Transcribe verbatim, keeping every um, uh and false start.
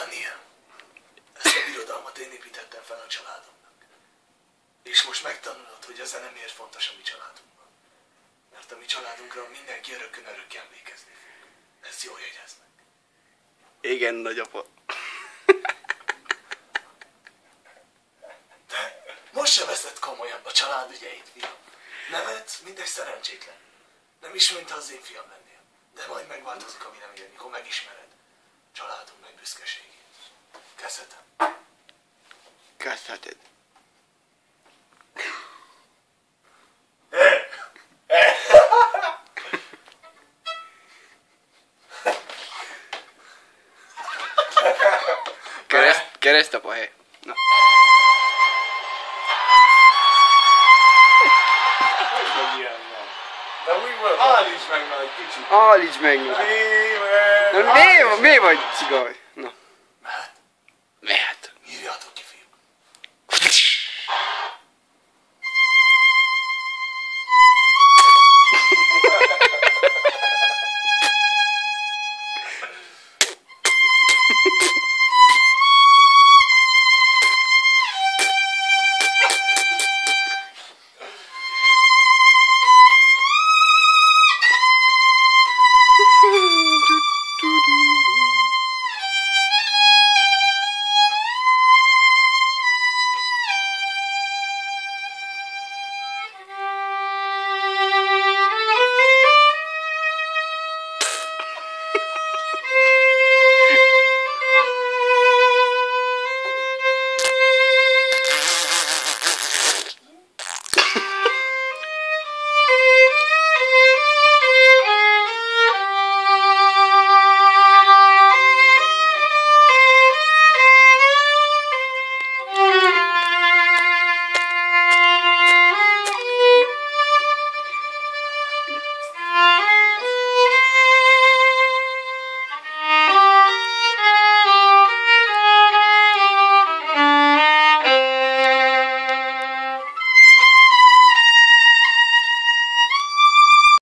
Daniel, ezt a birodalmat én építettem fel a családomnak. És most megtanulod, hogy a zene miért fontos a mi családunkban. Mert a mi családunkra mindenki örökkön örökké emlékezni fog. Ezt jól jegyezd meg. Igen, nagyapa. De most se veszed komolyan a család ügyeit, fiam. Nevetsz, mint egy szerencsétlen. Nem is, mint az én fiam lennél. De majd megváltozik a véleményed, mikor megismered családunk meg büszkeségét. Kezdhetem. Kezdheted. Kereszt, keresztapa hely. Na. De mi volt? Állíts meg már egy kicsit. Állíts meg! Na mi, mi vagy cigaj? Na. Mehet? Mehet. Írjátok ki, fiúk.